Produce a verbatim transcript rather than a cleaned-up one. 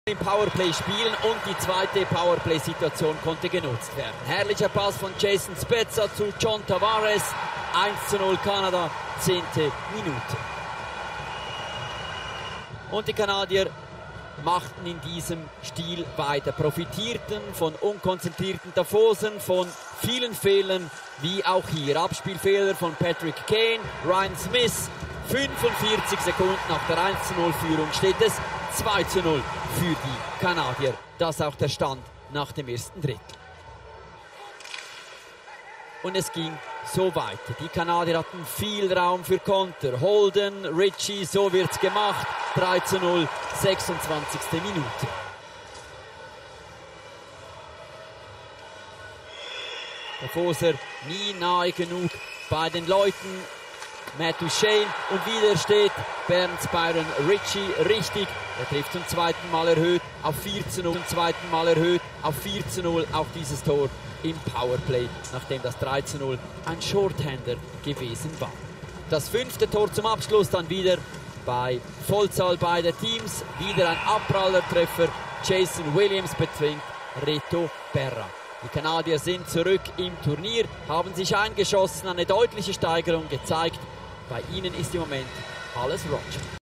im Powerplay spielen und die zweite Powerplay-Situation konnte genutzt werden. Herrlicher Pass von Jason Spezza zu John Tavares. eins zu null Kanada, zehnte Minute. Und die Kanadier machten in diesem Stil weiter, profitierten von unkonzentrierten Davosen, von vielen Fehlern, wie auch hier. Abspielfehler von Patrick Kane, Ryan Smith. fünfundvierzig Sekunden nach der eins zu null Führung steht es zwei zu null für die Kanadier. Das ist auch der Stand nach dem ersten Drittel. Und es ging so weiter. Die Kanadier hatten viel Raum für Konter. Holden, Ritchie, so wird's gemacht. drei zu null, sechsundzwanzigste Minute. Der Foser nie nahe genug bei den Leuten. Matt Duchene und wieder steht Bernd Byron Ritchie richtig. Er trifft zum zweiten Mal erhöht auf vier zu null. Zum zweiten Mal erhöht auf vier zu null. Auch dieses Tor im Powerplay, nachdem das drei zu null ein Shorthander gewesen war. Das fünfte Tor zum Abschluss dann wieder bei Vollzahl beider Teams. Wieder ein Abprallertreffer. Jason Williams bezwingt Reto Berra. Die Kanadier sind zurück im Turnier, haben sich eingeschossen, eine deutliche Steigerung gezeigt. Bei ihnen ist im Moment alles Roger.